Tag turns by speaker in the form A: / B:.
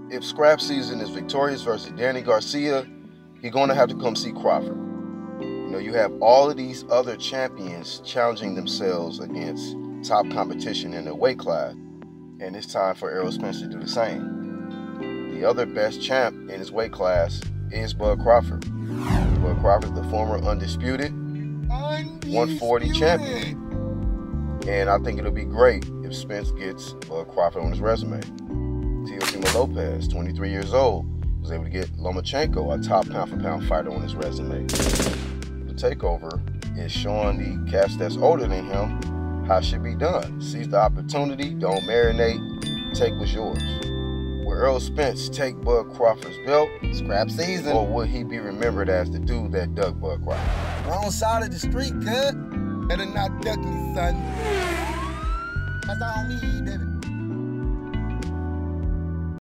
A: if scrap season is victorious versus Danny Garcia, he's going to have to come see Crawford. You know, you have all of these other champions challenging themselves against top competition in their weight class, and it's time for Errol Spence to do the same. The other best champ in his weight class is Bud Crawford. Bud Crawford is the former undisputed 140 champion. And I think it'll be great if Spence gets Bud Crawford on his resume. Teofimo Lopez, 23 years old, was able to get Lomachenko, a top pound-for-pound fighter, on his resume. The takeover is showing the cats that's older than him how it should be done. Seize the opportunity, don't marinate, take what's yours. Will Errol Spence take Bud Crawford's belt?
B: Scrap season.
A: Or will he be remembered as the dude that dug Bud Crawford?
B: Wrong side of the street, cut. Better not duck me, son. That's all me, baby.